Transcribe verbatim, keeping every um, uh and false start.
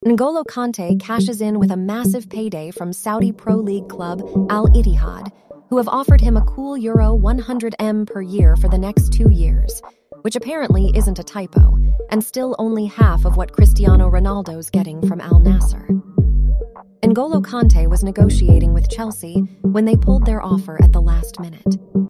Ngolo Kante cashes in with a massive payday from Saudi Pro League club Al Ittihad, who have offered him a cool Euro one hundred M per year for the next two years, which apparently isn't a typo, and still only half of what Cristiano Ronaldo's getting from Al Nassr. Ngolo Kante was negotiating with Chelsea when they pulled their offer at the last minute.